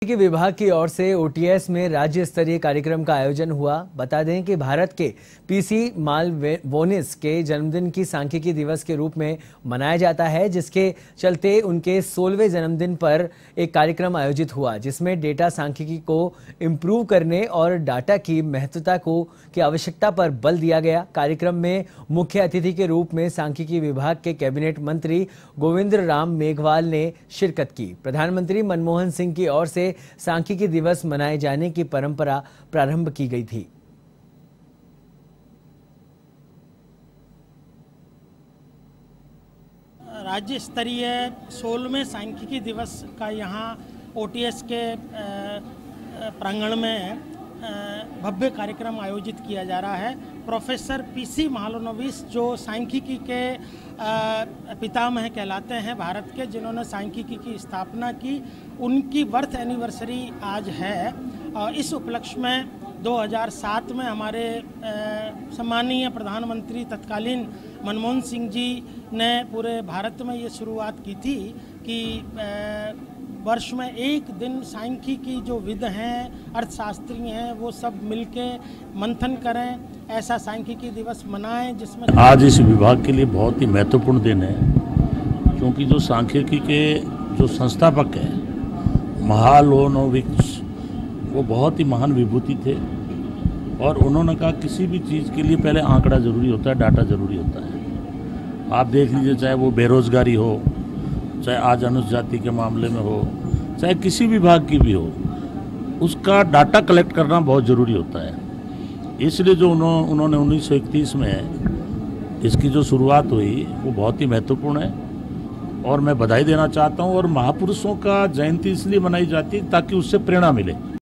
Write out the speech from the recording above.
के विभाग की ओर से ओटीएस में राज्य स्तरीय कार्यक्रम का आयोजन हुआ। बता दें कि भारत के पीसी मालवोनिस के जन्मदिन की सांख्यिकी दिवस के रूप में मनाया जाता है, जिसके चलते उनके 16वें जन्मदिन पर एक कार्यक्रम आयोजित हुआ, जिसमें डेटा सांख्यिकी को इम्प्रूव करने और डाटा की महत्वता की आवश्यकता पर बल दिया गया। कार्यक्रम में मुख्य अतिथि के रूप में सांख्यिकी विभाग के कैबिनेट मंत्री गोविंद राम मेघवाल ने शिरकत की। प्रधानमंत्री मनमोहन सिंह की ओर से सांख्यिकी दिवस मनाए जाने की परंपरा प्रारंभ की गई थी। राज्य स्तरीय 16वें सांख्यिकी दिवस का यहाँ ओटीएस के प्रांगण में भव्य कार्यक्रम आयोजित किया जा रहा है। प्रोफेसर पीसी मालवोनिस जो सांख्यिकी के पितामह कहलाते हैं भारत के, जिन्होंने सांख्यिकी की स्थापना की, उनकी बर्थ एनिवर्सरी आज है। इस उपलक्ष्य में 2007 में हमारे सम्मानीय प्रधानमंत्री तत्कालीन मनमोहन सिंह जी ने पूरे भारत में ये शुरुआत की थी कि वर्ष में एक दिन सांख्यिकी जो विद हैं, अर्थशास्त्री हैं, वो सब मिलके मंथन करें, ऐसा सांख्यिकी दिवस मनाएं, जिसमें आज इस विभाग के लिए बहुत ही महत्वपूर्ण दिन है, क्योंकि जो सांख्यिकी के जो संस्थापक हैं मालवोनिस, वो बहुत ही महान विभूति थे और उन्होंने कहा किसी भी चीज़ के लिए पहले आंकड़ा जरूरी होता है, डाटा जरूरी होता है। आप देख लीजिए, चाहे वो बेरोजगारी हो, चाहे आज अनुसूचित जाति के मामले में हो, चाहे किसी विभाग की भी हो, उसका डाटा कलेक्ट करना बहुत ज़रूरी होता है। इसलिए जो उन्होंने 1931 में इसकी जो शुरुआत हुई वो बहुत ही महत्वपूर्ण है और मैं बधाई देना चाहता हूँ। और महापुरुषों का जयंती इसलिए मनाई जाती है ताकि उससे प्रेरणा मिले।